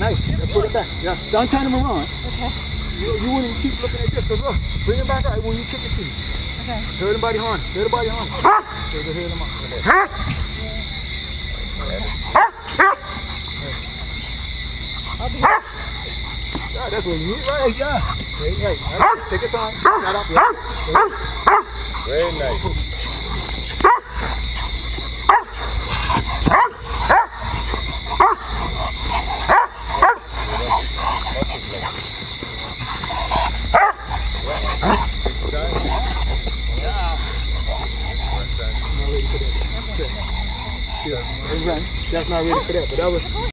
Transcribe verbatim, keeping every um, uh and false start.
Nice. Let's put it back. Yeah. Don't turn him around. Okay. You, you wouldn't keep looking at this, because look, bring him back right when you kick it to you. Okay. Heard him by the horn. Heard him by the horn. So you hear him up. I'll be here. Yeah, that's what you need, right? Yeah. Right, right. Right. Take your time. Shut up. Yeah. Very nice. Yeah, that's not ready for that, but that was